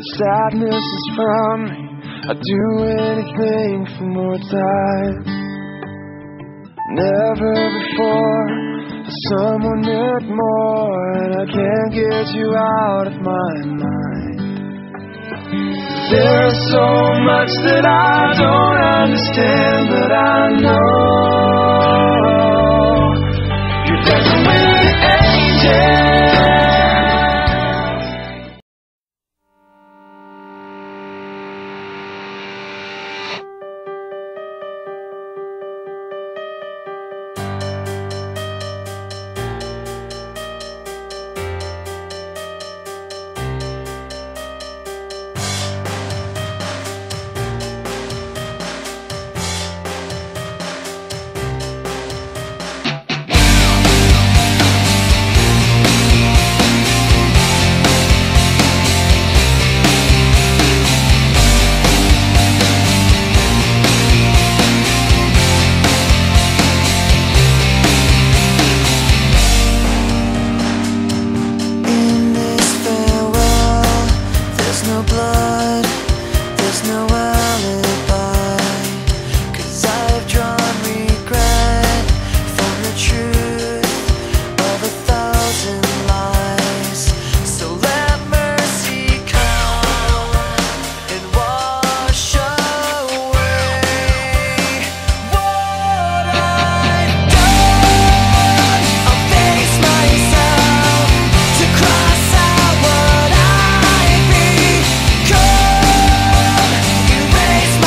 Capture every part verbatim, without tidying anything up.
sadness is from me. I'd do anything for more time. Never before has someone meant more, and I can't get you out of my mind. There's so much that I don't understand, but I know you're dancing with angels. Erase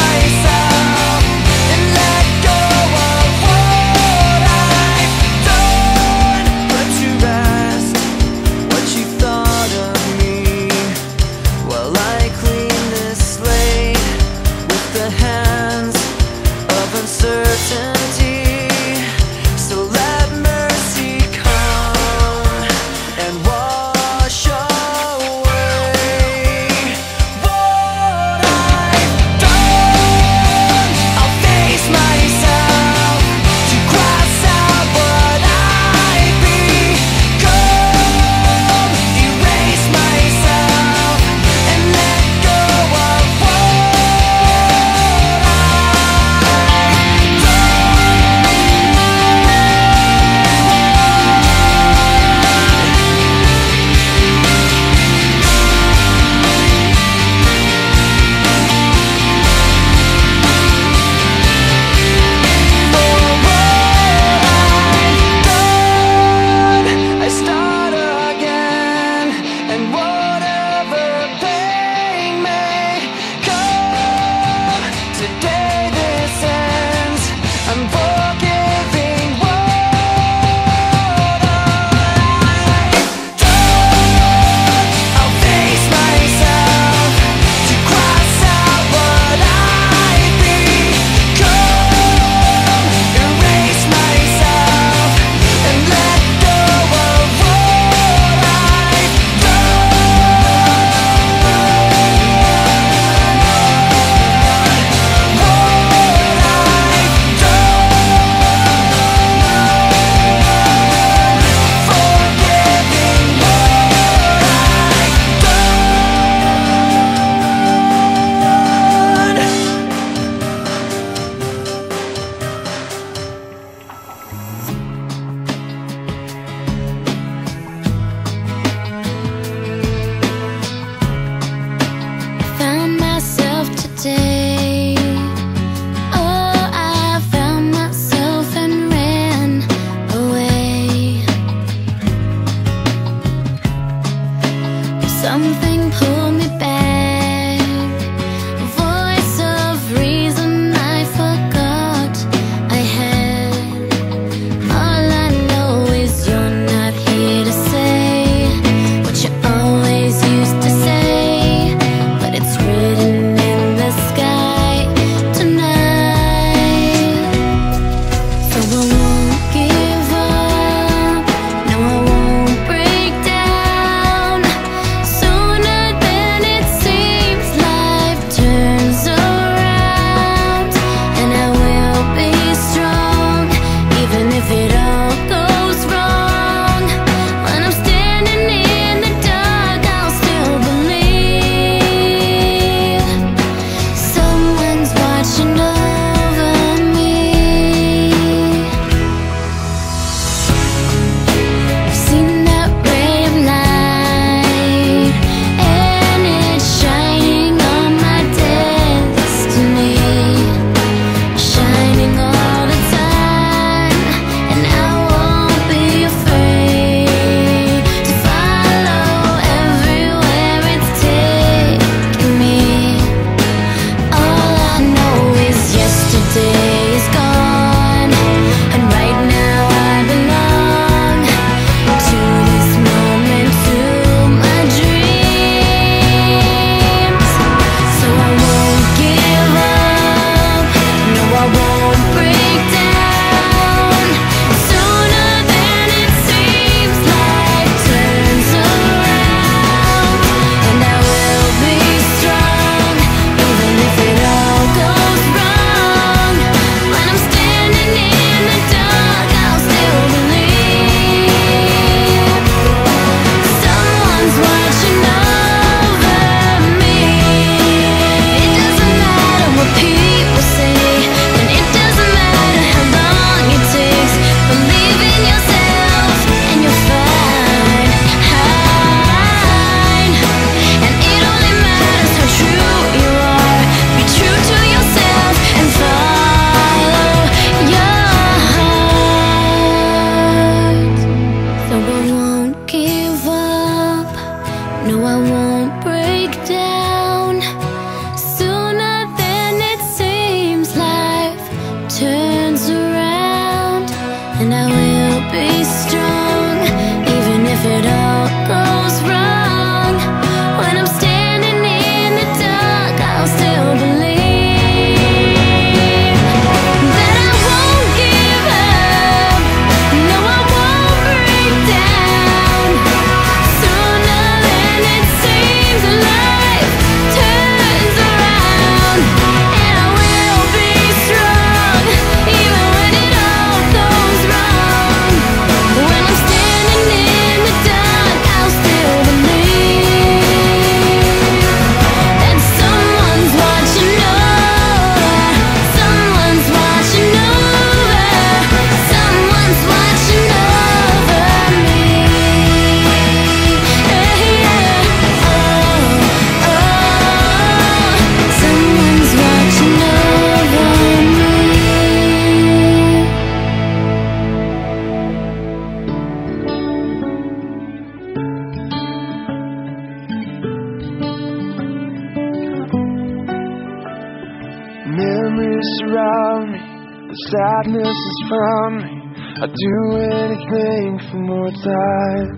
enemies surround me, the sadness is from me. I'd do anything for more time.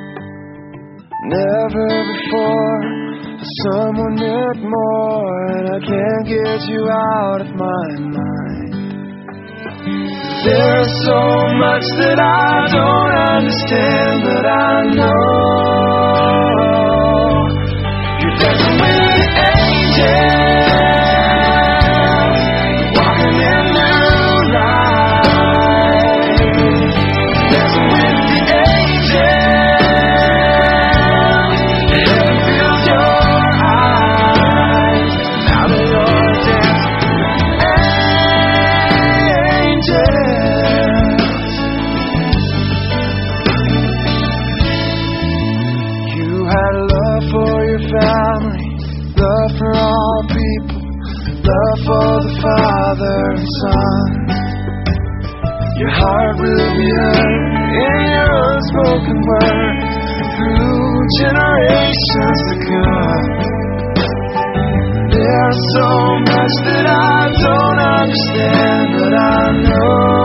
Never before has someone meant more, and I can't get you out of my mind. There's so much that I don't understand, but I know you're dancing with angels, walking in moonlight, dancing with the angels. Heaven fills your eyes now that you're dancing with angels. You had love for your family, love for all people, love for the Father and Son. Your heart will be heard in your unspoken word through generations to come. There's so much that I don't understand, but I know